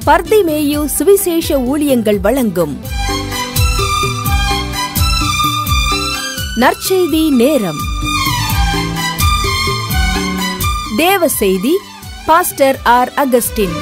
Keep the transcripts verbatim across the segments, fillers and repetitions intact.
பர்திமேயு சுவிசேஷ ஊழியங்கள் வழங்கும் நற்செய்தி நேரம். தேவ செய்தி பாஸ்டர் ஆர் அகஸ்டின்.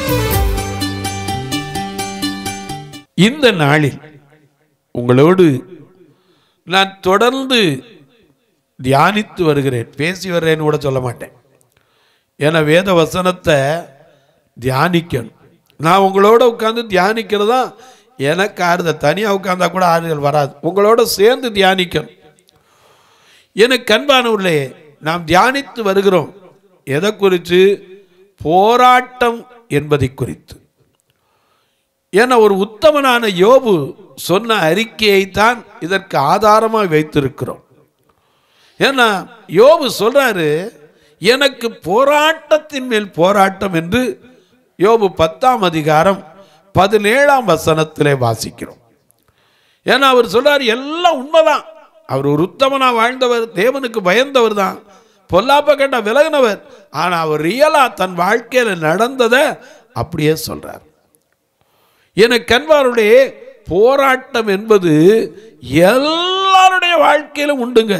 இந்த நாளில் உங்களோடு நான் தொடர்ந்து தியானித்து வருகிறேன். பேசி வர்றேன்னு கூட சொல்ல மாட்டேன். ஏன்னா வேத வசனத்தை தியானிக்கணும். நான் உங்களோட உட்காந்து தியானிக்கிறதா எனக்கு ஆறுதல். தனியாக உட்கார்ந்தா கூட ஆறுதல் வராது. உங்களோட சேர்ந்து தியானிக்கணும். எனக்கு அன்பானவர்களே, நாம் தியானித்து வருகிறோம். எதை குறித்து? போராட்டம் என்பதை குறித்து. ஏன்னா ஒரு உத்தமனான யோபு சொன்ன அறிக்கையை தான் இதற்கு ஆதாரமாக வைத்திருக்கிறோம். ஏன்னா யோபு சொல்றாரு, எனக்கு போராட்டத்தின் மேல் போராட்டம் என்று யோபு பத்தாம் அதிகாரம் பதினேழாம் வசனத்திலே வாசிக்கிறோம். ஏன்னா அவர் சொல்றாரு, எல்லாம் உண்மைதான். அவர் ஒரு உத்தமனா வாழ்ந்தவர், தேவனுக்கு பயந்தவர் தான், பொல்லாப்ப கண்ட விலகினவர். ஆனா அவர் ரியலா தன் வாழ்க்கையில நடந்ததை அப்படியே சொல்றார். எனக்கு அன்பாருடைய போராட்டம் என்பது எல்லாருடைய வாழ்க்கையிலும் உண்டுங்க.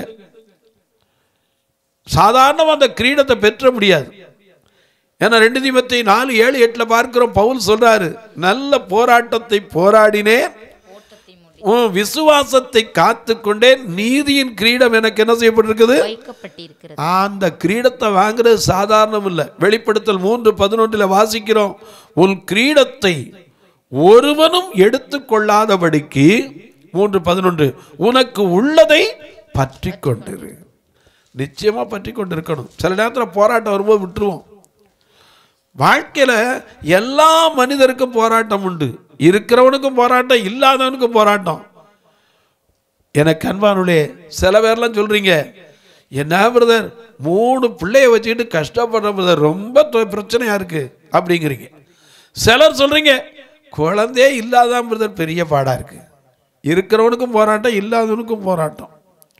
சாதாரண அந்த கிரீடத்தை பெற்ற முடியாது. ஏன்னா ரெண்டு தீமோத்தேயு நாலு ஏழு எட்டுல பார்க்கிறோம், பவுல் சொல்றாரு, நல்ல போராட்டத்தை போராடினேன், விசுவாசத்தை காத்து கொண்டேன், நீதியின் கிரீடம் எனக்கு என்ன செய்யப்பட்டிருக்குது? அந்த கிரீடத்தை வாங்குறது சாதாரணம் இல்லை. வெளிப்படுத்தல் மூன்று பதினொன்றுல வாசிக்கிறோம், உன் கிரீடத்தை ஒருவனும் எடுத்துக்கொள்ளாதபடிக்கு, மூன்று பதினொன்று, உனக்கு உள்ளதை பற்றி கொண்டிரு. நிச்சயமா பற்றி கொண்டிருக்கணும். சில நேரத்தில் போராட்டம் வரும்போது விட்டுருவோம். வாழ்க்கையில எல்லா மனிதருக்கும் போராட்டம் உண்டு. இருக்கிறவனுக்கும் போராட்டம், இல்லாதவனுக்கும் போராட்டம். எனக்கு அன்பானுள்ளே, சில பேர்லாம் சொல்றீங்க, என்ன பிரதர் மூணு பிள்ளைய வச்சுக்கிட்டு கஷ்டப்படுற பிரதர், ரொம்ப பிரச்சனையா இருக்கு அப்படிங்கிறீங்க. சிலர் சொல்றீங்க, குழந்தையே இல்லாதான் பிரதர் பெரிய பாடா இருக்கு. இருக்கிறவனுக்கும் போராட்டம், இல்லாதவனுக்கும் போராட்டம்.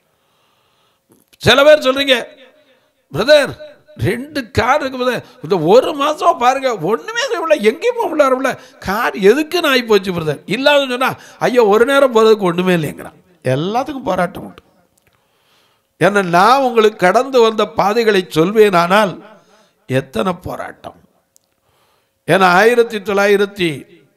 சில பேர் சொல்றீங்க, பிரதர் ரெண்டு கார் இருக்கு பிரதர், இந்த ஒரு மாசம் பாருங்க ஒண்ணுமே செய்யல, எங்கேயும் போக முடியல, கார் எதுக்குன்னு ஆகி போச்சு பிரதர். இல்லாதன்னு சொன்னா, ஐயோ ஒரு நேரம் போறதுக்கு ஒண்ணுமே இல்லைங்கிறான். எல்லாத்துக்கும் போராட்டம் உண்டு. ஏன்னா நான் உங்களுக்கு கடந்து வந்த பாதைகளை சொல்வேன், ஆனால் எத்தனை போராட்டம். ஏன்னா ஆயிரத்தி தொள்ளாயிரத்தி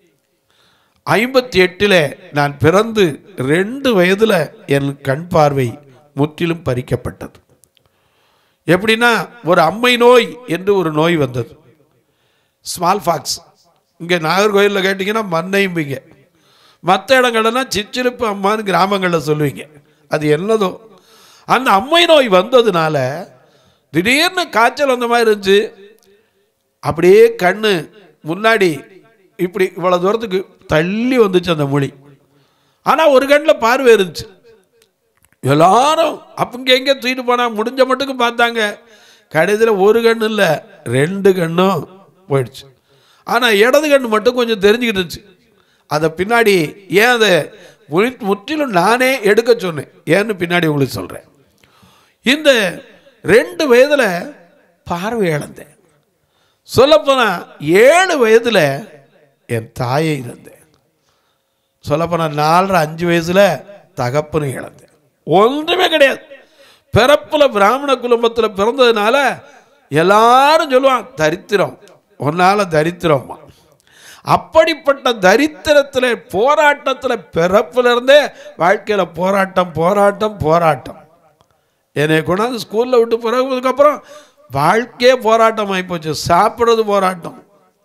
ஐம்பத்தி எட்டுல நான் பிறந்து ரெண்டு வயதுல என் கண் பார்வை முற்றிலும் பறிக்கப்பட்டது. எப்படின்னா, ஒரு அம்மை நோய் என்று ஒரு நோய் வந்தது, ஸ்மால் பாக்ஸ். இங்கே நாகர்கோயிலில் கேட்டிங்கன்னா மண்ணையும்பிங்க, மற்ற இடங்கள்லாம் சிச்சிருப்பு அம்மான்னு கிராமங்களில் சொல்லுவீங்க. அது என்னதோ அந்த அம்மை நோய் வந்ததுனால திடீர்னு காய்ச்சல் வந்த மாதிரி இருந்துச்சு. அப்படியே கண்ணு முன்னாடி இப்படி இவ்வளோ தூரத்துக்கு தள்ளி வந்துச்சு அந்த மொழி. ஆனால் ஒரு கண்ணில் பார்வை இருந்துச்சு. எல்லாரும் அப்பங்க எங்கே தூக்கிட்டு போனா முடிஞ்ச மட்டுக்கும் பார்த்தாங்க. கடைசியில் ஒரு கண்ணு இல்லை, ரெண்டு கண்ணும் போயிடுச்சு. ஆனால் இடது கண்ணு மட்டும் கொஞ்சம் தெரிஞ்சுக்கிட்டு இருந்துச்சு. அதை பின்னாடி ஏன் அதை முற்றிலும் நானே எடுக்க சொன்னேன். ஏன்னு பின்னாடி உங்களுக்கு சொல்கிறேன். இந்த ரெண்டு வயதில் பார்வை இழந்தேன். சொல்லப்போனால் ஏழு வயதில் என் தாயை இழந்தேன். சொல்லப்போனால் நாலரை அஞ்சு வயசில் தகப்பனை இழந்தேன். ஒன்றுமே கிடையாது. பிறப்புல பிராமண குடும்பத்தில் பிறந்ததுனால எல்லாரும் சொல்லுவான், தரித்திரம், ஒன்னால தரித்திரமா. அப்படிப்பட்ட தரித்திரத்தில் போராட்டத்தில் பிறப்புல இருந்தே வாழ்க்கையில போராட்டம் போராட்டம் போராட்டம். என்னை கொண்டாந்து ஸ்கூல்ல விட்டு பிறகுக்கு அப்புறம் வாழ்க்கையே போராட்டம் ஆகிப்போச்சு. சாப்பிட்றது போராட்டம்.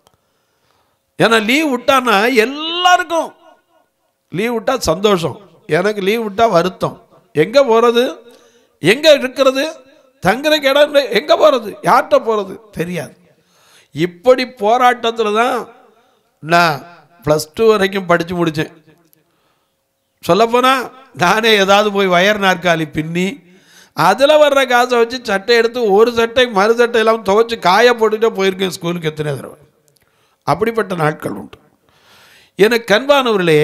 ஏன்னா லீவ் விட்டான்னா எல்லாருக்கும் லீவ் விட்டா சந்தோஷம், எனக்கு லீவ் விட்டா வருத்தம். எங்க போறது, எங்க இருக்கிறது, தங்குறதுக்கு இடம் எங்க போறது, யார்கிட்ட போறது தெரியாது. இப்படி போராட்டத்தில் தான் நான் பிளஸ் டூ வரைக்கும் படிச்சு முடிச்சேன். சொல்லப்போனா நானே ஏதாவது போய் வயர் நாற்காலி பின்னி அதில் வர்ற காசை வச்சு சட்டை எடுத்து ஒரு சட்டை மறு சட்டை எல்லாம் துவைச்சு காய போட்டுட்டே போயிருக்கேன் ஸ்கூலுக்கு எத்தனை தடவை. அப்படிப்பட்ட நாட்கள் உண்டு. எனக்கு அன்பானவர்களே,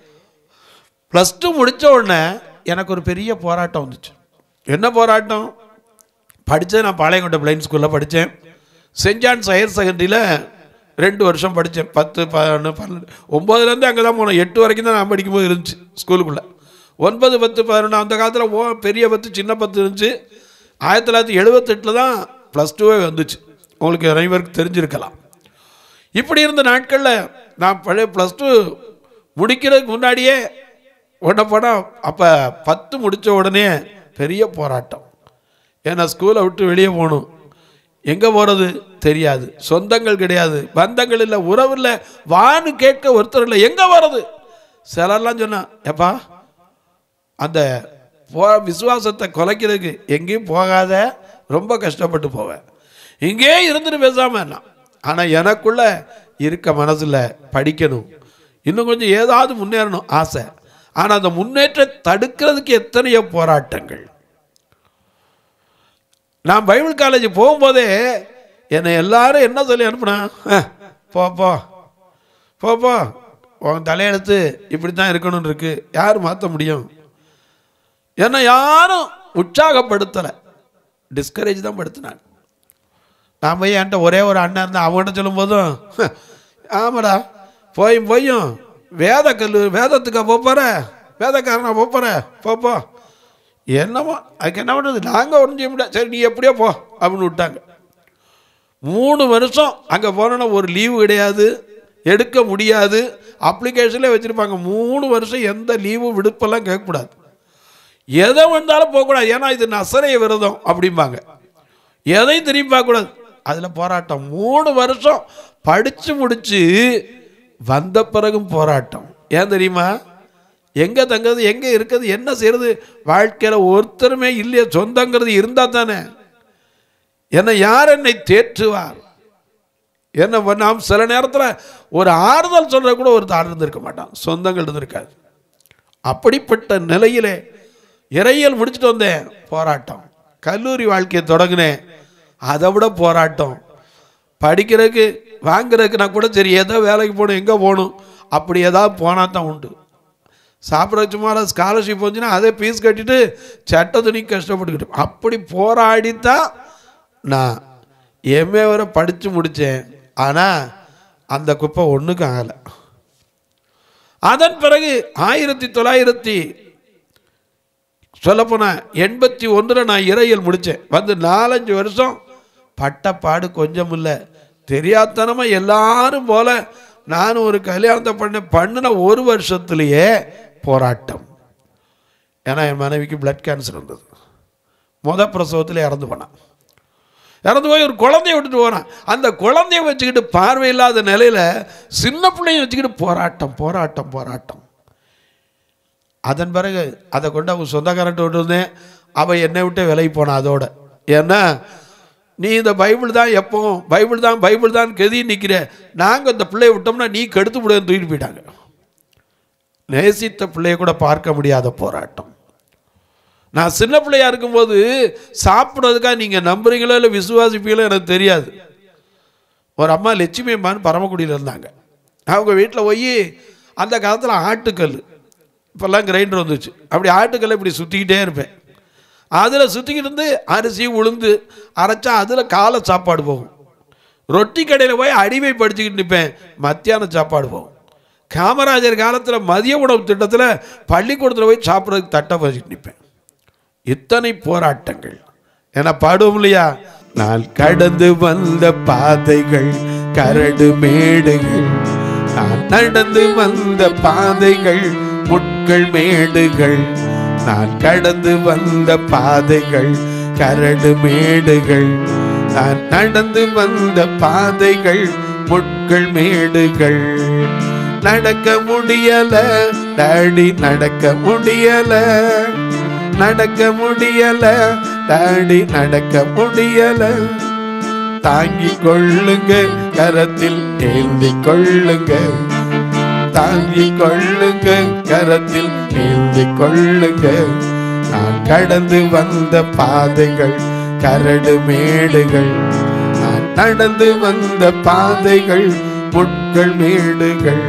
ப்ளஸ் டூ முடித்த உடனே எனக்கு ஒரு பெரிய போராட்டம் வந்துச்சு. என்ன போராட்டம்? படித்தேன், நான் பாளையங்கோட்டை பிளைண்ட் ஸ்கூலில் படித்தேன். சென்ட் ஜான்ஸ் ஹையர் செகண்டரியில் ரெண்டு வருஷம் படித்தேன். பத்து பதினொன்று பன்னெண்டு ஒம்போதுலேருந்து அங்கே தான் போனோம். எட்டு வரைக்கும் தான் நான் படிக்கும்போது இருந்துச்சு ஸ்கூலுக்குள்ளே. ஒன்பது பத்து பதினொன்று அந்த காலத்தில் ஓ பெரிய பத்து சின்ன பத்து இருந்துச்சு. ஆயிரத்தி தொள்ளாயிரத்தி எழுபத்தெட்டில் தான் ப்ளஸ் டூவே வந்துச்சு. உங்களுக்கு அனைவருக்கு தெரிஞ்சிருக்கலாம். இப்படி இருந்த நாட்களில் நான் பழைய ப்ளஸ் டூ முடிக்கிறதுக்கு முன்னாடியே உடனே போனால் அப்போ பத்து முடித்த உடனே பெரிய போராட்டம். ஏன்னா ஸ்கூலை விட்டு வெளியே போகணும், எங்கே போகிறது தெரியாது, சொந்தங்கள் கிடையாது, பந்தங்கள் இல்லை, உறவு இல்லை, வான்னு கேட்க ஒருத்தர் இல்லை, எங்கே போகிறது? சிலர்லாம் சொன்னான், எப்பா அந்த போ விசுவாசத்தை குலைக்கிறதுக்கு எங்கேயும் போகாத, ரொம்ப கஷ்டப்பட்டு போவேன், இங்கே இருந்துட்டு பேசாமல் என்ன. ஆனால் எனக்குள்ள இருக்க மனசில் படிக்கணும், இன்னும் கொஞ்சம் ஏதாவது முன்னேறணும் ஆசை. ஆனால் அந்த முன்னேற்றத்தை தடுக்கிறதுக்கு எத்தனையோ போராட்டங்கள். நான் பைபிள் காலேஜ் போகும்போதே என்னை எல்லாரும் என்ன சொல்லி அனுப்புனா, போ போ போ போ உன் தலையெழுத்து இப்படி தான் இருக்கணும்னு இருக்கு, யார் மாற்ற முடியும்? என்னை யாரும் உற்சாகப்படுத்தலை, டிஸ்கரேஜ் தான் படுத்தினாங்க. நான் போய் என்கிட்ட ஒரே ஒரு அண்ணன் இருந்தேன், அவங்ககிட்ட சொல்லும் போதும் ஆமாடா போயும் போயும் வேத கல்லு வேதத்துக்கா போகிற, வேதக்காரனா போகிற, போப்போ என்னமோ அதுக்கு என்ன பண்ணுறது, நாங்கள் ஒன்றும் செய்ய முடியாது, சரி நீ எப்படியோ போ அப்படின்னு விட்டாங்க. மூணு வருஷம் அங்கே போனோன்னா ஒரு லீவு கிடையாது, எடுக்க முடியாது, அப்ளிகேஷன்லேயே வச்சுருப்பாங்க. மூணு வருஷம் எந்த லீவு விடுப்பெல்லாம் கேட்கக்கூடாது, எதை வந்தாலும் போகக்கூடாது, ஏன்னா இது நசரேய விரதம் அப்படிம்பாங்க, எதையும் திரும்பி பார்க்கக்கூடாது. அதில் போராட்டம். மூணு வருஷம் படித்து முடித்து வந்த பிறகும் போராட்டம். ஏன் தெரியுமா? எங்கே தங்கிறது, எங்கே இருக்கிறது, என்ன செய்கிறது, வாழ்க்கையில் ஒருத்தருமே இல்லையே, சொந்தங்கிறது இருந்தால் தானே. என்னை யார் என்னை தேற்றுவார்? என்ன நாம் சில நேரத்தில் ஒரு ஆறுதல் சொல்கிற கூட ஒருத்தர் ஆறுதல் இருக்க மாட்டான், சொந்தங்கள் இருந்திருக்காது. அப்படிப்பட்ட நிலையிலே இறையியல் முடிச்சுட்டு வந்தேன், போராட்டம். கல்லூரி வாழ்க்கையை தொடங்கினேன், அதை விட போராட்டம். படிக்கிறதுக்கு வாங்குறதுக்கு நான் கூட சரி ஏதோ வேலைக்கு போகணும், எங்கே போகணும், அப்படி ஏதாவது போனால் தான் உண்டு. சாப்பிட்ற சும்மா ஸ்காலர்ஷிப் வந்துச்சுன்னா அதே ஃபீஸ் கட்டிட்டு சட்ட துணிக்கு கஷ்டப்பட்டுக்கிட்டோம். அப்படி போராடித்தான் நான் எம்ஏ வரை படித்து முடித்தேன். ஆனால் அந்த குப்பை ஒன்றுக்கும் ஆகலை. அதன் பிறகு ஆயிரத்தி தொள்ளாயிரத்தி சொல்லப்போனால் எண்பத்தி ஒன்றில் நான் இறையியல் முடித்தேன். வந்து நாலஞ்சு வருஷம் பட்டப்பாடு கொஞ்சம் இல்லை, தெரியாதனமாக எல்லாரும் போல நானும் ஒரு கல்யாணத்தை பண்ண பண்ணின ஒரு வருஷத்துலேயே போராட்டம். ஏன்னா என் மனைவிக்கு பிளட் கேன்சர் இருந்தது. முத பிரசவத்தில் இறந்து போனான். இறந்து போய் ஒரு குழந்தைய விட்டுட்டு போனான். அந்த குழந்தைய வச்சுக்கிட்டு பார்வையில்லாத நிலையில் சின்ன பிள்ளைய வச்சுக்கிட்டு போராட்டம் போராட்டம் போராட்டம். அதன் பிறகு அதை கொண்டு அவங்க சொந்தக்காரன்ட்டு விட்டு வந்தேன். அவள் என்னை விட்டு விலகி போனான் அதோட. ஏன்னா நீ இந்த பைபிள் தான் எப்பவும் பைபிள் தான் பைபிள் தான் கெதி நிற்கிற, நாங்கள் இந்த பிள்ளையை விட்டோம்னா நீ கெடுத்து விடுன்னு தூக்கிட்டு போயிட்டாங்க. நேசித்த பிள்ளைய கூட பார்க்க முடியாத போராட்டம். நான் சின்ன பிள்ளையா இருக்கும்போது சாப்பிட்றதுக்காக நீங்கள் நம்புறீங்களோ இல்லை விசுவாசிப்பீங்களோ எனக்கு தெரியாது. ஒரு அம்மா லட்சுமி அம்மான்னு பரமக்குடியில் இருந்தாங்க. அவங்க வீட்டில் போய் அந்த காலத்தில் ஆட்டுக்கல், இப்போல்லாம் கிரைண்டர் வந்துச்சு, அப்படி ஆட்டுக்கல்லை இப்படி சுற்றிக்கிட்டே இருப்பேன். அதில் சுற்றிக்கிட்டு இருந்து அரிசி உளுந்து அரைச்சா அதில் காலை சாப்பாடு போகும். ரொட்டி கடையில் போய் அடிமை படிச்சுக்கிட்டு நிற்பேன், மத்தியான சாப்பாடு போகும். காமராஜர் காலத்தில் மதிய உணவு திட்டத்தில் பள்ளிக்கூடத்தில் போய் சாப்பிட்றதுக்கு தட்டை வச்சுக்கிட்டு நிற்பேன். இத்தனை போராட்டங்கள். ஏன்னா பாடுவோம் இல்லையா, நான் கடந்து வந்த பாதைகள் கரடு மேடுகள், நான் நடந்து வந்த பாதைகள் முட்கள் மேடுகள், நான் கடந்து வந்த பாதைகள் கரடு மேடுகள், நான் நடந்து வந்த பாதைகள் முட்கள் மேடுகள், நடக்க முடியல டாடி நடக்க முடியல, நடக்க முடியல டாடி நடக்க முடியல, தாங்கிக் கொள்ளுங்க கரத்தில் ஏந்தி கொள்ளுங்க, தாங்கிக் கொள்ளுங்க கரத்தில் ஏந்தி கொள்ளுங்க, நான் கடந்து வந்த பாதைகள் கரடு மேடுகள், நான் நடந்து வந்த பாதைகள் முட்கள் மேடுகள்.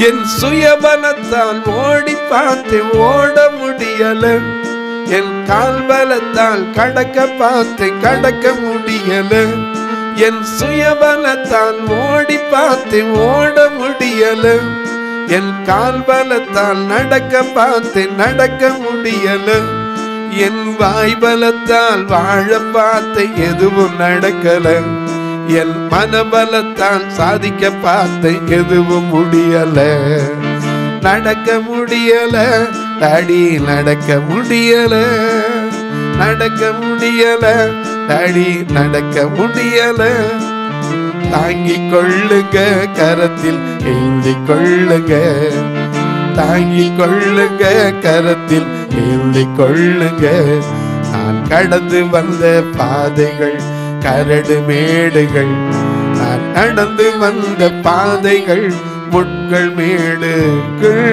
என் சுயபலத்தால் ஓடி பார்த்து ஓட முடியல, என் கால் பலத்தால் கடக்க பார்த்து கடக்க முடியல, என் சுயபலத்தால் ஓடி பார்த்து ஓட முடியல, என் கால் பலத்தால் நடக்க பார்த்து நடக்க முடியல, என் வாய் பலத்தால் வாழ பார்த்து எதுவும் நடக்கல, என் மனபலத்தால் சாதிக்க பார்த்து எதுவும் முடியல. நடக்க முடியல டாடி, நடக்க முடியல, நடக்க முடியல டாடி, நடக்க முடியல. தாங்கிக் கொள்ளுங்க கரத்தில் ஏந்தி கொள்ளுங்க, தாங்கிக் கொள்ளுங்க கரத்தில் ஏந்தி கொள்ளுங்க. நான் கடந்து வந்த பாதைகள் கரடு மேடுகள், நான் நடந்து வந்த பாதைகள் முட்கள் மேடுகள்.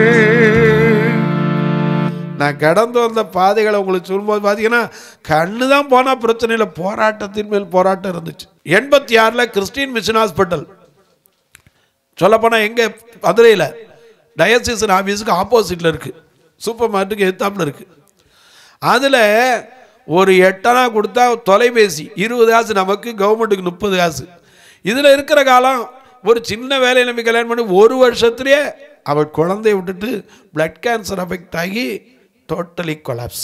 நான் கடந்து வந்த பாதைகளை உங்களுக்கு சொல்லும்போது பார்த்தீங்கன்னா கண்ணு தான் போனால் பிரச்சனை இல்லை, போராட்டத்தின் மேல் போராட்டம் இருந்துச்சு. எண்பத்தி ஆறில் கிறிஸ்டின் மிஷன் ஹாஸ்பிட்டல் சொல்லப்போனால் எங்கே மதுரையில் டயசிசன் ஆஃபீஸுக்கு ஆப்போசிட்டில் இருக்குது, சூப்பர் மார்க்கெட்டுக்கு எதிர்த்தாப்புல இருக்குது. அதில் ஒரு எட்டனா கொடுத்தா தொலைபேசி இருபது காசு, நமக்கு கவர்மெண்ட்டுக்கு முப்பது காசு. இதில் இருக்கிற காலம் ஒரு சின்ன வேலையை நம்பி கல்யாணம் பண்ணி ஒரு வருஷத்துலேயே அவள் குழந்தைய விட்டுட்டு பிளட் கேன்சர் அஃபெக்ட் ஆகி டோட்டலி கொலாப்ஸ்.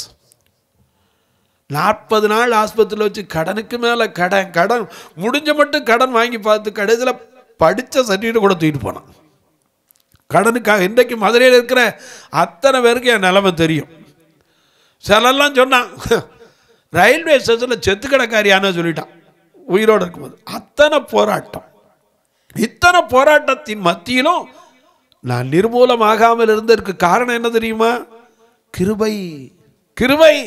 நாற்பது நாள் ஆஸ்பத்திரியில் வச்சு கடனுக்கு மேலே கடன் கடன் முடிஞ்ச மட்டும் கடன் வாங்கி பார்த்து கடைசியில் படித்த சர்டிஃபிகேட் கூட தூக்கிட்டு போனான் கடனுக்காக. இன்றைக்கு மதுரையில் இருக்கிற அத்தனை பேருக்கு என் நிலைமை தெரியும். சிலெல்லாம் சொன்னான் ரயில்வே ஸ்டேஷனில் செத்து கிடக்காரியானு சொல்லிட்டான் உயிரோடு இருக்கும்போது. அத்தனை போராட்டம், இத்தனை போராட்டத்தின் மத்தியிலும் நான் நிர்மூலமாகாமல் இருந்ததற்கு காரணம் என்ன தெரியுமா? கிருபை, கிருபை,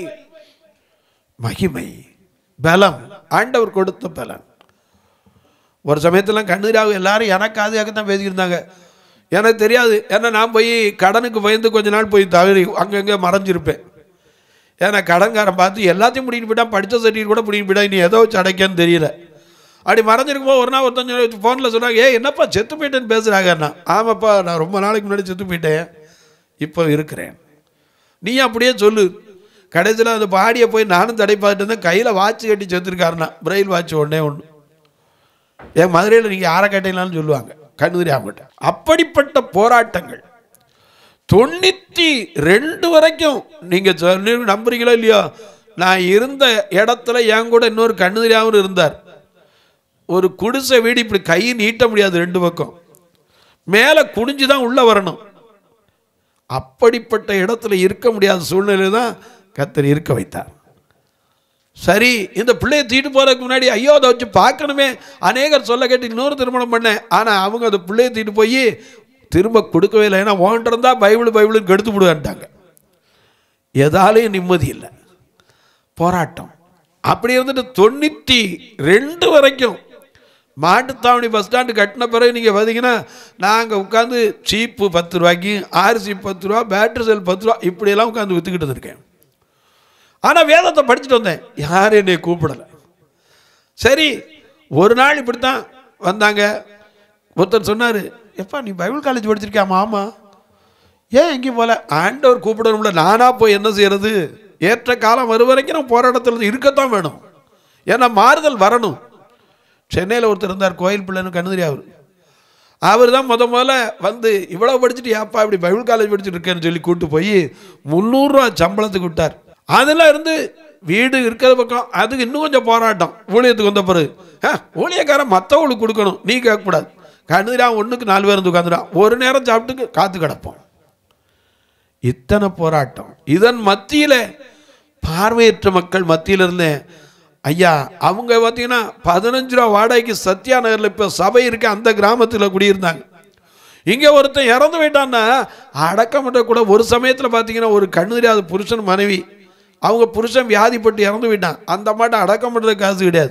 மகிமை, பலம், ஆண்டவர் கொடுத்த பலன். ஒரு சமயத்தில் கண்ணீராக எல்லாரும் எனக்கு அதுக்காக தான் பேசிக்கிருந்தாங்க. எனக்கு தெரியாது, ஏன்னா நான் போய் கடனுக்கு பயந்து கொஞ்ச நாள் போய் தவறி அங்கங்கே மறைஞ்சிருப்பேன். ஏன்னா கடன்காரன் பார்த்து எல்லாத்தையும் பிடிக்கிட்டு போயிட்டான், படித்த சர்டிஃபிகேட் கூட பிடிக்கிட்டு போயிட்டா, நீ எதோ வச்சு அடைக்கான்னு தெரியல. அப்படி மறைஞ்சிருக்கும்போது ஒரு நாள் ஒருத்தஞ்சு ஃபோனில் சொன்னாங்க, ஏ என்னப்பா செத்து போயிட்டேன்னு பேசுகிறாங்கண்ணா. ஆமாப்பா, நான் ரொம்ப நாளைக்கு முன்னாடி செத்து போயிட்டேன், இப்போ இருக்கிறேன். நீ அப்படியே சொல்லு. கடைசியில் அந்த பாடியை போய் நானும் தடை பார்த்துட்டு இருந்தேன், கையில் வாட்ச் கட்டி செத்துருக்காருண்ணா, பிரெயில் வாட்ச் ஒன்றே ஒன்று. என் மதுரையில் நீங்கள் யாரை கேட்டீங்களான்னு சொல்லுவாங்க, கண்ணு அவங்ககிட்ட. அப்படிப்பட்ட போராட்டங்கள் தொண்ணூற்றி ரெண்டு வரைக்கும் நீங்கள் சொல்லி நம்புறீங்களோ இல்லையோ, நான் இருந்த இடத்துல என் கூட இன்னொரு கண்ணு தெரியாமல் இருந்தார். ஒரு குடிசை வீடு, இப்படி கை நீட்ட முடியாது, ரெண்டு பக்கம் மேலே குனிஞ்சு தான் உள்ளே வரணும். அப்படிப்பட்ட இடத்துல இருக்க முடியாத சூழ்நிலை தான் கர்த்தர் இருக்க வைத்தார். சரி, இந்த பிள்ளையை தீட்டு போகிறதுக்கு முன்னாடி ஐயோ அதை வச்சு பார்க்கணுமே அநேகர் சொல்ல கேட்டு இன்னொரு திருமணம் பண்ணேன். ஆனால் அவங்க அந்த பிள்ளையை தீட்டு போய் திரும்ப கொடுக்கவே இல்லை. ஏன்னா ஓன்ட்டு இருந்தால் பைபிள் பைபிளுக்கு எடுத்து விடுவேன்ட்டாங்க. எதாலையும் நிம்மதி இல்லை, போராட்டம். அப்படி இருந்துட்டு தொண்ணூற்றி ரெண்டு வரைக்கும் மாட்டுத்தாவணி பஸ் ஸ்டாண்டு கட்டின பிறகு நீங்கள் பார்த்தீங்கன்னா நாங்கள் உட்காந்து சீப்பு பத்து ரூபாய்க்கு, ஆர்சி பத்து ரூபா, பேட்டரி செல் பத்து ரூபா, இப்படியெல்லாம் உட்காந்து விற்றுக்கிட்டு இருக்கேன். ஆனால் வேதத்தை படிச்சுட்டு வந்தேன், யாரும் என்னை கூப்பிடலை. சரி, ஒரு நாள் இப்படித்தான் வந்தாங்க. ஒருத்தர் சொன்னார், எப்பா நீ பைபிள் காலேஜ் படிச்சிருக்கியாமா? ஆமாம். ஏன் எங்கேயும் போல? ஆண்டவர் கூப்பிடணும்ல, நானாக போய் என்ன செய்யறது? ஏற்ற காலம் வரும் வரைக்கும் நான் போராட்டத்தில் இருக்கத்தான் வேணும், ஏன்னா மாறுதல் வரணும். சென்னையில் ஒருத்தர் இருந்தார், கோயில் பிள்ளைன்னு கண்ணுதிரி. அவர் அவர் தான் முத முதல்ல வந்து இவ்வளோ படிச்சுட்டு ஏப்பா இப்படி பைபிள் காலேஜ் படிச்சுட்டு இருக்கேன்னு சொல்லி கூப்பிட்டு போய் முந்நூறுரூவா சம்பளத்துக்கு விட்டார். அதில் இருந்து வீடு இருக்கிற பக்கம் அதுக்கு இன்னும் கொஞ்சம் போராட்டம். ஊழியத்துக்கு வந்த பிறகு ஆ ஊழியக்காரன் மற்றவங்களுக்கு கொடுக்கணும், நீ கேட்கக்கூடாது. கண்ணுதிரா ஒன்றுக்கு நாலு பேர் வந்து உட்காந்துடான், ஒரு நேரம் சாப்பிட்டுக்கு காத்து கிடப்போம். இத்தனை போராட்டம். இதன் மத்தியில் பார்வையற்ற மக்கள் மத்தியில் இருந்தேன். ஐயா அவங்க பார்த்தீங்கன்னா பதினஞ்சு ரூபா வாடகைக்கு சத்யா நகரில் இப்போ சபை இருக்க அந்த கிராமத்தில் குடியிருந்தாங்க. இங்கே ஒருத்தன் இறந்து போயிட்டான்னா அடக்கம் பண்ண கூட. ஒரு சமயத்தில் பார்த்தீங்கன்னா ஒரு கண்ணு தெரியாத புருஷன் மனைவி, அவங்க புருஷன் வியாதிப்பட்டு இறந்து போயிட்டான். அந்த மாட்டை அடக்கம் பண்ணுறது காசு கிடையாது.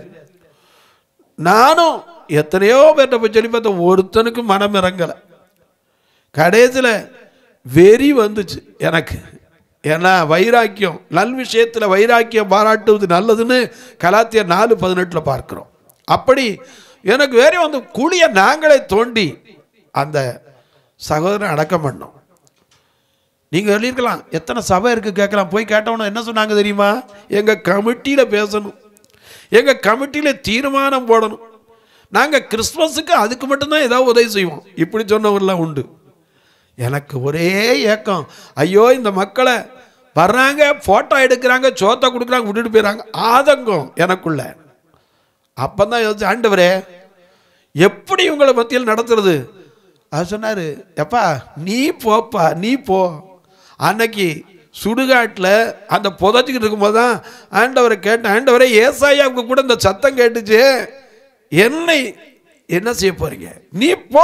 நானும் எத்தனையோ பேர்கிட்ட போய் சொல்லி பார்த்தேன், ஒருத்தனுக்கு மனம் இறங்கலை. கடைசியில் வெறி வந்துச்சு எனக்கு. ஏன்னா வைராக்கியம், நல் விஷயத்தில் வைராக்கியம் பாராட்டுவது நல்லதுன்னு கலாத்தியர் நாலு பதினெட்டில் பார்க்குறோம். அப்படி எனக்கு வேற வந்து குழியை நாங்களே தோண்டி அந்த சகோதரன் அடக்கம் பண்ணோம். நீங்கள் சொல்லியிருக்கலாம், எத்தனை சபை இருக்குது கேட்கலாம். போய் கேட்டவன என்ன சொன்னாங்க தெரியுமா? எங்கள் கமிட்டியில் பேசணும், எங்கள் கமிட்டியில் தீர்மானம் போடணும், நாங்கள் கிறிஸ்மஸுக்கு அதுக்கு மட்டும்தான் ஏதாவது உதவி செய்வோம், இப்படி சொன்னவரெல்லாம் உண்டு. எனக்கு ஒரே ஏக்கம், ஐயோ இந்த மக்களை வர்றாங்க, ஃபோட்டோ எடுக்கிறாங்க, சோத்தை கொடுக்குறாங்க, விட்டுட்டு போயிடறாங்க, ஆதங்கம் எனக்குள்ள. அப்போ தான் யோசிச்சு, ஆண்டவரே எப்படி இவங்களை மத்தியில் நடத்துறது? அது சொன்னார், எப்பா நீ போப்பா, நீ போ. அன்னைக்கு சுடுகாட்டில் அந்த புதைச்சிக்கிட்டு இருக்கும்போது தான் ஆண்டவரை கேட்டேன், ஆண்டவரே ஏசாயாவுக்கு கூட இந்த சத்தம் கேட்டுச்சு, என்னை என்ன செய்ய போறீங்க, நீ போ.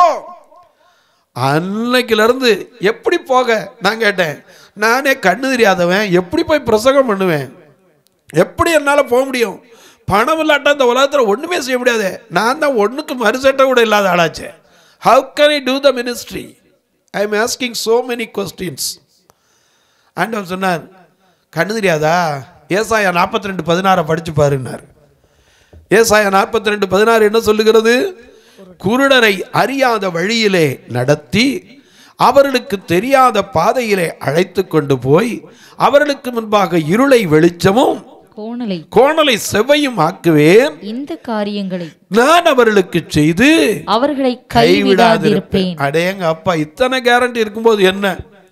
அன்னைக்கிலிருந்து எப்படி போக நான் கேட்டேன். நானே கண்ணு தெரியாதவன், எப்படி போய் பிரசங்கம் பண்ணுவேன், எப்படி என்னால் போக முடியும்? பணம் இல்லாட்டா இந்த உலகத்தில் ஒன்றுமே செய்ய முடியாது. நான் தான் ஒன்றுக்கு மறுசட்டை கூட இல்லாத ஆளாச்சே. How can I do the ministry? I am asking so many questions. ஆண்டவர் சொன்னார், கண்ணு தெரியாதா? ஏசாயா நாற்பத்தி ரெண்டு பதினாறை படிச்சு பாருன்னார். ஏசாயா நாற்பத்தி ரெண்டு பதினாறு என்ன சொல்லுகிறது? குருடரை அறியாத வழியிலே நடத்தி அவர்களுக்கு தெரியாத பாதையிலே அழைத்து கொண்டு போய் அவர்களுக்கு முன்பாக இருளை வெளிச்சமும் கோணலை கோணலை செவ்வையும் ஆக்குவேன். இந்த காரியங்களை நான் அவர்களுக்கு செய்து அவர்களை கைவிடாதிருப்பேன். அடேங்க அப்பா, இத்தனை கேரண்டி இருக்கும்போது என்ன?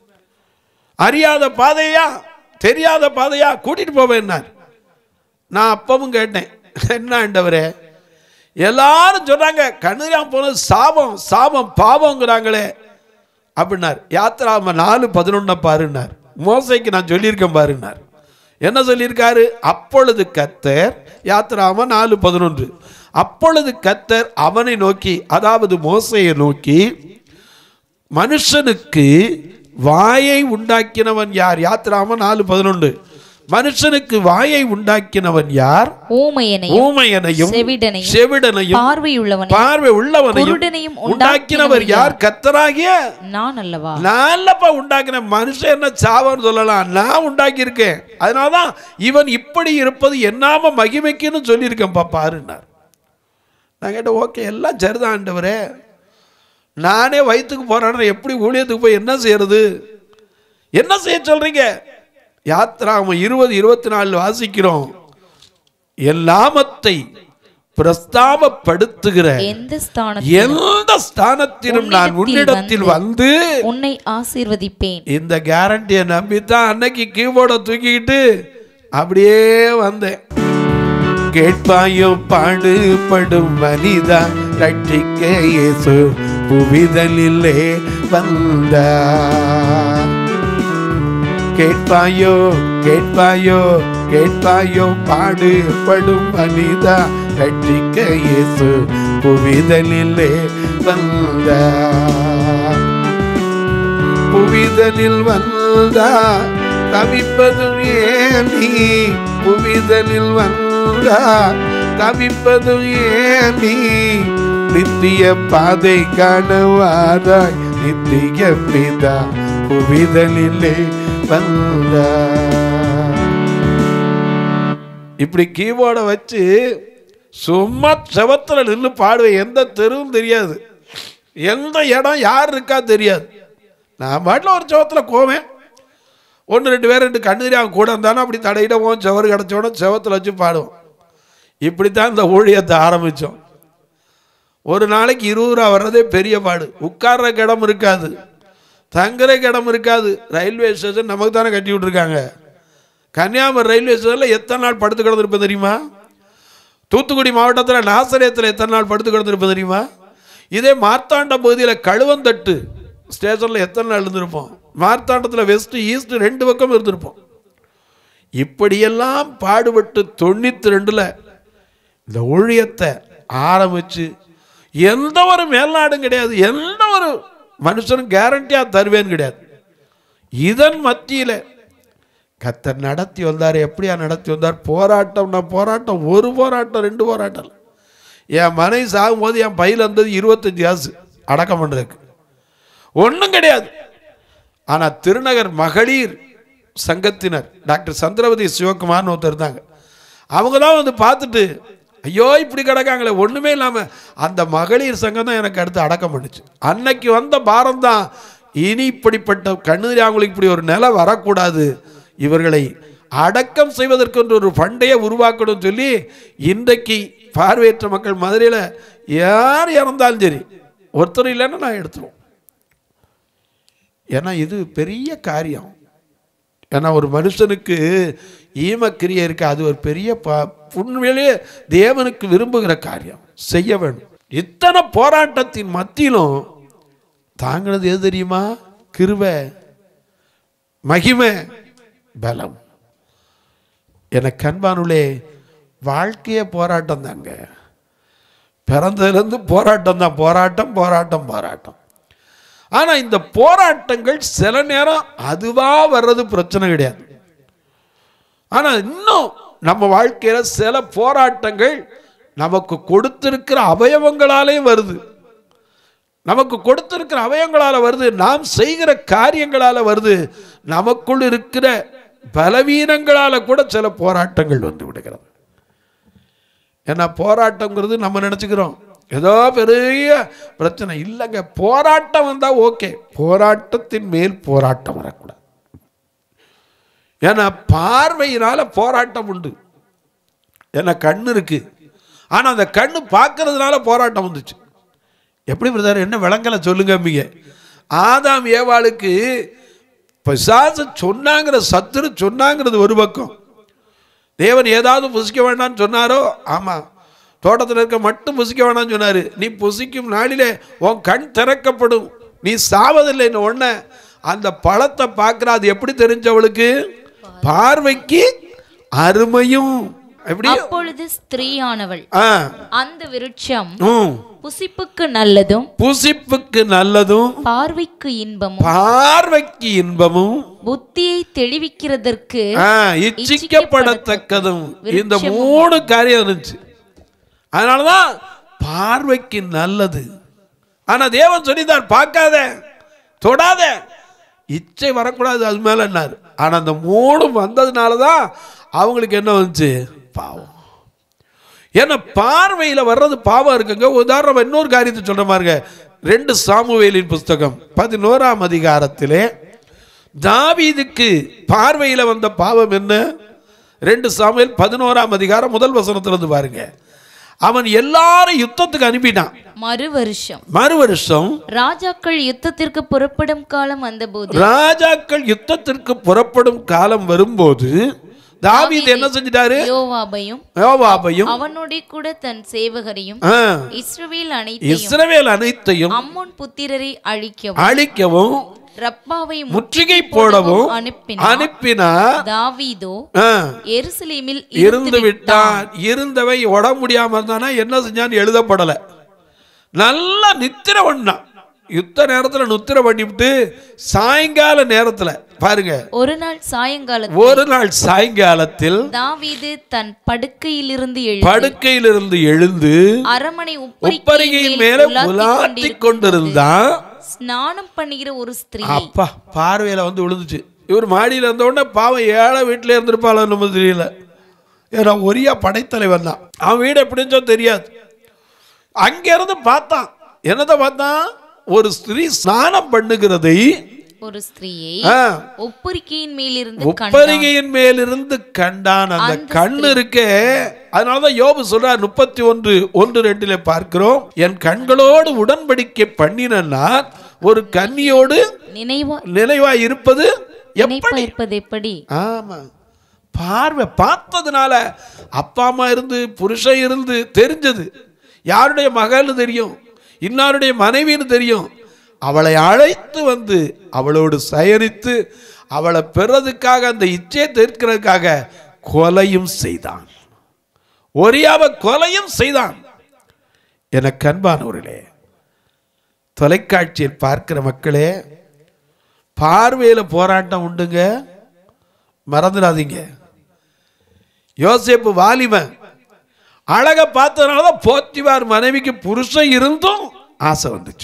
அறியாத பாதையா தெரியாத பாதையா கூட்டிட்டு போவேன். நான் அப்பவும் கேட்டேன், என்ன ஆண்டவரே, எல்லாரும் சொன்னாங்க கண்ணுரியாம போனது சாபம் சாபம் பாவங்கிறாங்களே அப்படின்னார். யாத்திராம நாலு பதினொன்னு பாருன்னார். மோசைக்கு நான் சொல்லியிருக்கேன் பாருன்னார். என்ன சொல்லியிருக்காரு? அப்பொழுது கர்த்தர், யாத்திராம நாலு பதினொன்று, அப்பொழுது கர்த்தர் அவனை நோக்கி, அதாவது மோசையை நோக்கி, மனுஷனுக்கு வாயை உண்டாக்கினவன் யார்? யாத்திராம நாலு பதினொன்று, மனுஷனுக்கு வாயை உண்டாக்கினவன் யார்? ஊமையனையும் செவிடனையும் பார்வை உள்ளவனையும் உண்டாக்கினவர் யார்? கர்த்தராகிய நான் அல்லவா? நான் அல்லப்பா உண்டாக்கின. மனுஷன் என்ன சாவான்னு சொல்லலாம், நான் உண்டாக்கி இருக்கேன். அதனாலதான் இவன் இப்படி இருப்பது என்னாம மகிமைக்குன்னு சொல்லியிருக்கேன் பாருன்னார். நான் கேட்டேன், ஓகே எல்லாம் சரிதான் ஆண்டவரே, நானே வயிற்றுக்கு போறேன், எப்படி ஊழியத்துக்கு போய் என்ன செய்யறது? என்ன செய்ய சொல்றீங்க? யாத்திராம இருபது இருபத்தி நாலு வாசிக்கிறோம், என் நாமத்தை பிரஸ்தாபப்படுத்துகிற எந்த ஸ்தானத்திலும் நான் உன்னிடத்தில் வந்து உன்னை ஆசீர்வதிப்பேன். இந்த கேரண்டியை நம்பித்தான் அன்னைக்கு கீபோர்டை தூக்கிக்கிட்டு அப்படியே வந்தேன். கேட்பாயோ பாடுபடும் மனிதா, ரட்சிக்க இயேசு புவிதலிலே வந்தார். கேட்பாயோ கேட்பாயோ கேட்பாயோ பாடுபடும் மனிதா, ரட்சிக்க இயேசு புவிதலிலே வந்தார். புவிதலில் வந்தார், தவிப்பதும் ஏனி, புவிதலில் வந்தார், தவிப்பதும் ஏனி, நித்திய பாதை காணவாதாய் நித்திய பிதா புவிதலிலே வந்தார். இப்படி கீபோர்டை வச்சு சும்மா செவத்துல நின்று பாடுவேன். எந்த தெருவும் தெரியாது, எந்த இடம் யார் இருக்கா தெரியாது. நான் பாட்டில் ஒரு செவத்தில் போவேன், ஒன்று ரெண்டு பேர் ரெண்டு கண்ணு தெரியாம கூட இருந்தாலும் அப்படி தடையிடவும் செவரு கிடச்சோட செவத்தில் வச்சு பாடுவோம். இப்படித்தான் இந்த ஊழியத்தை ஆரம்பித்தோம். ஒரு நாளைக்கு இருபது ரூபா வர்றதே பெரிய பாடு. உட்கார்ற இடம் இருக்காது, தங்குற இடம் இருக்காது. ரயில்வே ஸ்டேஷன் நமக்கு தானே கட்டி விட்டுருக்காங்க. கன்னியாகுமரி ரயில்வே ஸ்டேஷனில் எத்தனை நாள் படுத்து கிடந்திருப்பேன் தெரியுமா? தூத்துக்குடி மாவட்டத்தில் நாசரேத்தில் எத்தனை நாள் படுத்து கிடந்திருப்பேன் தெரியுமா? இதே மார்த்தாண்ட பகுதியில் கழுவந்தட்டு ஸ்டேஷனில் எத்தனை நாள் இருந்திருப்போம்? மார்த்தாண்டத்தில் வெஸ்ட் ஈஸ்ட் ரெண்டு பக்கம் இருந்திருப்போம். இப்படியெல்லாம் பாடுபட்டு தொண்ணூற்றி ரெண்டில் இந்த ஊழியத்தை ஆரம்பித்து எந்த ஒரு மேல்நாடும் கிடையாது, எந்த ஒரு மனுஷனும் கேரண்டியாக தருவேன்னு கிடையாது. இதன் மத்தியில் கர்த்தர் நடத்தி வந்தார். எப்படியா நடத்தி வந்தார்? போராட்டம்னா போராட்டம், ஒரு போராட்டம் ரெண்டு போராட்டம். என் மனைவி சாகும்போது என் பையில் இருந்தது இருபத்தஞ்சி காசு அடக்கம் பண்ணுறதுக்கு, ஒன்றும் கிடையாது. ஆனால் திருநகர் மகளிர் சங்கத்தினர் டாக்டர் சந்திரவதி சிவகுமார்னு ஒருத்தர் இருந்தாங்க. அவங்க தான் வந்து பார்த்துட்டு, ஐயோ இப்படி கிடக்காங்களே ஒன்றுமே இல்லாமல். அந்த மகளிர் சங்கம் தான் எனக்கு அடுத்து அடக்கம் பண்ணுச்சு. அன்னைக்கு வந்த பாரம் தான், இனி இப்படிப்பட்ட கண்ணீராங்களுக்கு இப்படி ஒரு நிலை வரக்கூடாது, இவர்களை அடக்கம் செய்வதற்கு ஒரு ஃபண்டையை உருவாக்கணும் சொல்லி இன்றைக்கு பார்வையற்ற மக்கள் மதுரையில் யார் இறந்தாலும் சரி ஒருத்தர் இல்லைன்னா நான் எடுத்துருவோம். ஏன்னா இது பெரிய காரியம். ஏன்னா ஒரு மனுஷனுக்கு ஈமக்கிரியை இருக்கு, அது ஒரு பெரிய உண்மையிலேயே தேவனுக்கு விரும்புகிற காரியம், செய்ய வேண்டும். இத்தனை போராட்டத்தின் மத்தியிலும் தாங்கினது எது தெரியுமா? கிருபை, மகிமை, பலம். எனக்கு அன்பானுள்ளே, வாழ்க்கையே போராட்டம் தாங்க. பிறந்ததுலேருந்து போராட்டம் தான், போராட்டம் போராட்டம் போராட்டம். ஆனால் இந்த போராட்டங்கள் சில நேரம் அதுவாக வர்றது பிரச்சனை கிடையாது. ஆனால் இன்னும் நம்ம வாழ்க்கையில் சில போராட்டங்கள் நமக்கு கொடுத்திருக்கிற அவயவங்களாலேயும் வருது. நமக்கு கொடுத்திருக்கிற அவயவங்களால் வருது, நாம் செய்கிற காரியங்களால் வருது, நமக்குள் இருக்கிற பலவீனங்களால் கூட சில போராட்டங்கள் வந்து விடுகிறது. ஏன்னா போராட்டங்கிறது நம்ம நினச்சிக்கிறோம் ஏதோ பெரிய பிரச்சனை இல்லைங்க. போராட்டம் வந்தால் ஓகே, போராட்டத்தின் மேல் போராட்டம் வரக்கூடாது. ஏன்னா பார்வையினால போராட்டம் உண்டு. ஏன்னா கண்ணு இருக்கு, ஆனால் அந்த கண்ணு பார்க்கறதுனால போராட்டம் வந்துச்சு. எப்படி பிரதர், என்ன விளங்கலை சொல்லுங்க. அம்பிங்க ஆதாம் ஏவாளுக்கு பிசாசு சொன்னாங்கிற சத்துரு சொன்னாங்கிறது ஒரு பக்கம். தேவன் ஏதாவது புசிக்க வேண்டாம்னு சொன்னாரோ? ஆமாம். தோட்டத்தில் இருக்க மட்டும் புசிக்க வேண்டாம்னு சொன்னார். நீ புசிக்கும் நாளிலே உன் கண் திறக்கப்படும், நீ சாவதில்லைன்னு ஒன்ன அந்த பழத்தை பார்க்குற. அது எப்படி தெரிஞ்சவளுக்கு? பார்வைக்கு அருமையும். அப்பொழுது ஸ்திரீயானவள் அந்த விருட்சம் புசிப்புக்கு நல்லதும் புசிப்புக்கு நல்லதும் பார்வைக்கு இன்பமும் பார்வைக்கு இன்பமும் புத்தியை தெளிவிக்கிறதற்கு இச்சிக்கப்படத்தக்கதும், இந்த மூணு காரியம் இருந்துச்சு. அதனாலதான் பார்வைக்கு நல்லது. ஆனா தேவன் சொல்லித்தார், பார்க்காத, தொடாத, இச்சை வரக்கூடாது அது மேல என்னாரு. ஆனா அந்த மூணு வந்ததுனாலதான் அவங்களுக்கு என்ன வந்துச்சு? பாவம். ஏன்னா பார்வையில் வர்றது பாவம் இருக்குங்க. உதாரணம் இன்னொரு காரியத்தை சொல்ற பாருங்க. ரெண்டு சாமுவேலின் புஸ்தகம் பதினோராம் அதிகாரத்திலே தாவீதுக்கு பார்வையில் வந்த பாவம் என்ன? ரெண்டு சாமுவேல் பதினோராம் அதிகாரம் முதல் வசனத்திலிருந்து பாருங்க. அவன் எல்லாரும் யுத்தத்துக்கு அனுப்பிட்டான். மறு வருஷம் மறு வருஷம் ராஜாக்கள் யுத்தத்திற்கு புறப்படும் காலம் வந்தபோது ராஜாக்கள் யுத்தத்திற்கு புறப்படும் காலம் வரும்போது தாவீது என்ன செஞ்சிட்டாரு? யோவாபையும் யோவாபையும் அவனோட கூட தன் சேவகரையும் இஸ்ரவேல் அனைத்தையும் இஸ்ரவேல் அனைத்தையும் அம்மோன் புத்திரரை அழிக்கவும் அழிக்கவும் ரப்பாவை முற்றுகை போடவும் அனுப்பினார். தாவீதோ எருசலேமில் இருந்து விட்டான். இருந்தவை உட முடியாம இருந்தானா என்ன செஞ்சான்னு எழுதப்படல. நல்ல நித்திரை பண்ணான். யுத்த நேரத்துல நித்திரை பண்ணிவிட்டு சாயங்கால நேரத்துல பாருங்க, ஒரு நாள் சாயங்காலத்தில் ஒரு நாள் சாயங்காலத்தில் தாவீது தன் படுக்கையிலிருந்து எழுந்து படுக்கையிலிருந்து எழுந்து அரமனை உப்பரிகையின் மேல உலாத்திக் கொண்டிருந்தான். ஸ்நானம் பண்ணுகிற ஒரு ஸ்திரீ அப்பா பார்வையில வந்து விழுந்துச்சு. இவர் மாடியில் இருந்த உடனே பாவம் ஏழை வீட்டுல இருந்திருப்பாளோ நம்ம தெரியல. ஏன்னா ஒரியா படைத்தலைவன் தான். அவன் வீடு எப்படின்னு தெரியாது. அங்க இருந்து பார்த்தான். என்னதை பார்த்தான்? ஒரு ஸ்திரீ ஸ்நானம் பண்ணுகிறதை, ஒரு ஸ்திரீயை ஒப்பரிகையின் மேலிருந்து ஒப்பரிகையின் மேலிருந்து கண்டான். அந்த கண்ணு இருக்கே, அதனாலதான் யோபு சொல்றார் முப்பத்தி ஒன்று ஒன்று ரெண்டுல பார்க்கிறோம், என் கண்களோடு உடன்படிக்கை பண்ணினா ஒரு கன்னியோடு நினைவா நினைவா இருப்பது இருப்பது எப்படி? ஆமா, பார்வை பார்த்ததுனால அப்பா அம்மா இருந்து புருஷன் இருந்து தெரிஞ்சது. யாருடைய மகள்னு தெரியும், இன்னாருடைய மனைவின்னு தெரியும். அவளை அழைத்து வந்து அவளோடு சயனித்து அவளை பெறதுக்காக, அந்த இச்சையை தீர்க்கிறதுக்காக கொலையும் செய்தான். ஒரியாவை கொலையும் செய்தான். எனக்கு அன்பானவர்களே, தொலைக்காட்சியில் பார்க்கிற மக்களே, பார்வையில போராட்டம் உண்டுங்க, மறந்துடாதீங்க. யோசேப்பு வாலிபன், அழக பார்த்ததுனாலதான் போத்திவார் மனைவிக்கு புருஷன் இருந்தும் ஆசை வந்துச்சு.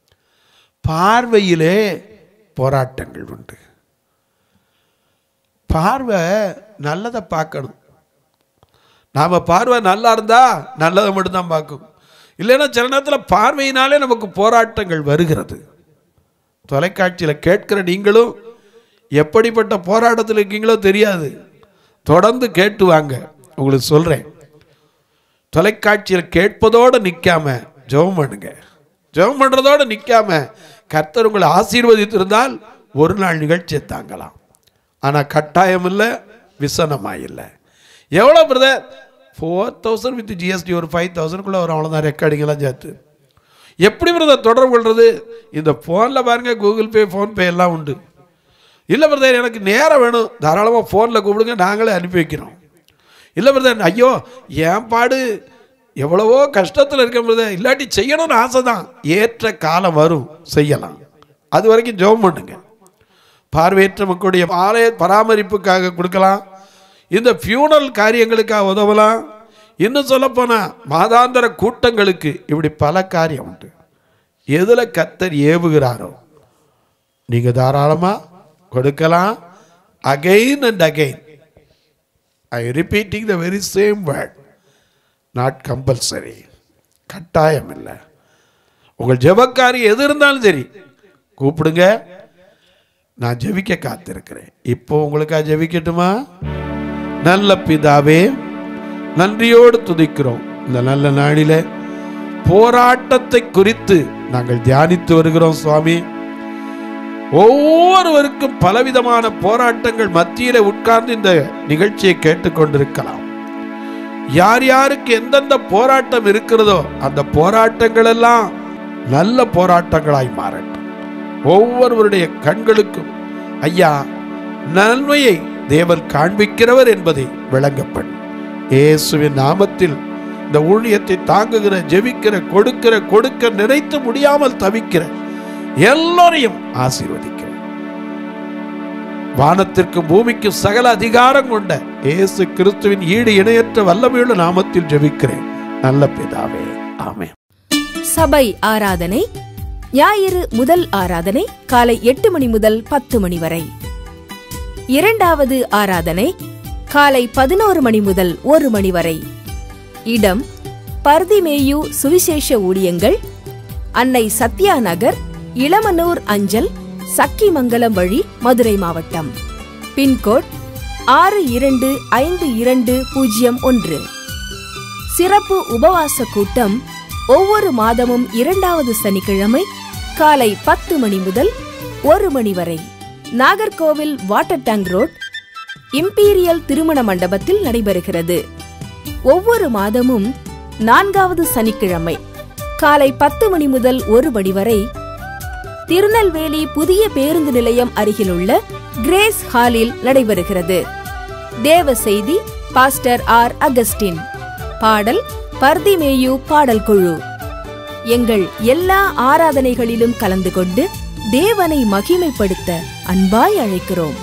பார்வையிலே போராட்டங்கள் உண்டு. பார்வை நல்லதை பார்க்கணும். நாம் பார்வை நல்லா இருந்தால் நல்லதை மட்டும்தான் பார்க்கும். இல்லைன்னா சில நேரத்தில் பார்வையினாலே நமக்கு போராட்டங்கள் வருகிறது. தொலைக்காட்சியில் கேட்கிற நீங்களும் எப்படிப்பட்ட போராட்டத்தில் இருக்கீங்களோ தெரியாது. தொடர்ந்து கேட்டு வாங்க. உங்களுக்கு சொல்கிறேன், தொலைக்காட்சியில் கேட்பதோடு நிற்காம ஜெபம் பண்ணுங்க. ஜெபம் பண்ணுறதோடு நிற்காம கர்த்தர் உங்களை ஆசீர்வதித்திருந்தால் ஒரு நாள் நிகழ்ச்சியை தாங்கலாம். ஆனால் கட்டாயம் இல்லை, விசனமாக இல்லை. எவ்வளோ brother? Four thousand with GST ஒரு ஃபைவ் தௌசண்ட்குள்ளே வரும், அவ்வளோதான். ரெக்கார்டிங்கெல்லாம் சேர்த்து எப்படி பிரதர் தொடர்பு கொள்வது? இந்த ஃபோனில் பாருங்கள், கூகுள் பே, ஃபோன்பே எல்லாம் உண்டு. இல்லை பிரதர், எனக்கு நேரம் வேணும், தாராளமாக ஃபோனில் கூப்பிடுங்க, நாங்களே அனுப்பி வைக்கிறோம். இல்லை பிரதர், ஐயோ என் பாடு எவ்வளவோ கஷ்டத்தில் இருக்க பிரதர், இல்லாட்டி செய்யணும்னு ஆசை தான். ஏற்ற காலம் வரும், செய்யலாம். அது வரைக்கும் ஜெபம் பண்ணுங்க. பார்வையற்ற மக்களுடைய ஆலய பராமரிப்புக்காக கொடுக்கலாம், இந்த ஃபியூனல் காரியங்களுக்காக உதவலாம். இன்னும் சொல்லப்போனால் மாதாந்திர கூட்டங்களுக்கு இப்படி பல காரியம் உண்டு. எதில் கர்த்தர் ஏவுகிறாரோ நீங்கள் தாராளமாக கொடுக்கலாம். Again and again I repeating the very same word, not compulsory, கட்டாயம் இல்லை. உங்கள் ஜெபக்காரி எது இருந்தாலும் சரி கூப்பிடுங்க, நான் ஜெபிக்க காத்திருக்கிறேன். இப்போ உங்களுக்காக ஜெபிக்கட்டுமா? நல்ல பிதாவே, நன்றியோடு துதிக்கிறோம். இந்த நல்ல நாளில போராட்டத்தை குறித்து நாங்கள் தியானித்து வருகிறோம் சுவாமி. ஒவ்வொருவருக்கும் பலவிதமான போராட்டங்கள் மத்தியில உட்கார்ந்து இந்த நிகழ்ச்சியை கேட்டுக்கொண்டிருக்கலாம். யார் யாருக்கு எந்தெந்த போராட்டம் இருக்கிறதோ அந்த போராட்டங்கள் எல்லாம் நல்ல போராட்டங்களாய் மாறட்டும். ஒவ்வொருவருடைய கண்களுக்கும் ஐயா நன்மையை தேவன் காண்பிக்கிறவர் என்பதை விளங்கப்படும். இயேசுவின் நாமத்தில் இந்த ஊழியத்தை தாங்குகிற, ஜெபிக்கிற, கொடுக்கிற, கொடுக்க நினைத்து முடியாமல் தவிக்கிற எல்லோரையும் ஆசீர்வதிக்கிறேன். வானத்திற்கும் பூமிக்கும் சகல அதிகாரம் கொண்ட இயேசு கிறிஸ்துவின் ஈடு இணையற்ற வல்லமையுள்ள நாமத்தில் ஜெபிக்கிறேன் நல்ல பிதாவே, ஆமென். சபை ஆராதனை ஞாயிறு முதல் ஆராதனை காலை எட்டு மணி முதல் பத்து மணி வரை. இரண்டாவது ஆராதனை காலை பதினோரு மணி முதல் ஒரு மணி வரை. இடம் பர்திமேயு சுவிசேஷ ஊழியங்கள், அன்னை சத்யா நகர், இளமனூர் அஞ்சல், சக்கிமங்கலம் வழி, மதுரை மாவட்டம். பின்கோட் ஆறு இரண்டு ஐந்து இரண்டு பூஜ்ஜியம் ஒன்று. சிறப்பு உபவாச கூட்டம் ஒவ்வொரு மாதமும் இரண்டாவது சனிக்கிழமை காலை பத்து மணி முதல் ஒரு மணி வரை Nagercoil water tank road imperial திருமண மண்டபத்தில் நடைபெறுகிறது. ஒவ்வொரு மாதமும் நான்காவது சனிக்கிழமை காலை பத்து மணி முதல் ஒரு மணி வரை திருநெல்வேலி புதிய பேருந்து நிலையம் அருகிலுள்ள கிரேஸ் ஹாலில் நடைபெறுகிறது. தேவ செய்தி பாஸ்டர் ஆர் அகஸ்டின். பாடல் பர்திமேயு பாடல் குழு. எங்கள் எல்லா ஆராதனைகளிலும் கலந்து கொண்டு தேவனை மகிமைப்படுத்த அன்பாய் அழைக்கிறோம்.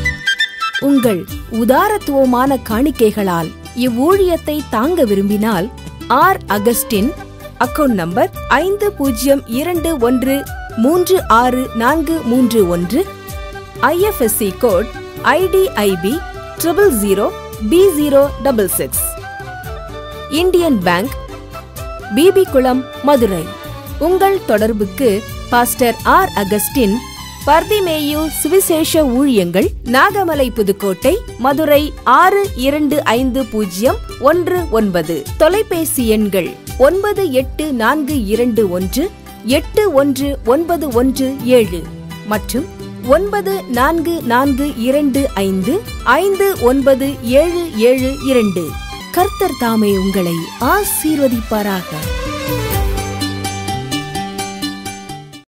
உங்கள் உதாரத்துவமான காணிக்கைகளால் இவ்வூழியத்தை தாங்க விரும்பினால் ஆர் அகஸ்டின் அக்கவுண்ட் நம்பர் ஐந்து பூஜ்ஜியம் இரண்டு ஒன்று மூன்று ஆறு நான்கு மூன்று ஒன்று, IFSC code IDIB triple zero P zero double six, Indian Bank, PP Kulam, Madurai. உங்கள் தொடர்புக்கு பாஸ்டர் ஆர் அகஸ்டின், பர்திமேயு சுவிசேஷ ஊழியங்கள், நாகமலை, புதுக்கோட்டை, மதுரை ஆறு இரண்டு ஐந்து பூஜ்ஜியம் ஒன்று ஒன்பது. தொலைபேசி எண்கள் ஒன்பது எட்டு நான்கு இரண்டு ஒன்று எட்டு ஒன்று ஒன்பது ஒன்று ஏழு மற்றும் ஒன்பது நான்கு நான்கு இரண்டு ஐந்து ஐந்து ஒன்பது ஏழு ஏழு இரண்டு. கர்த்தர் தாமே உங்களை ஆசீர்வதிப்பாராக.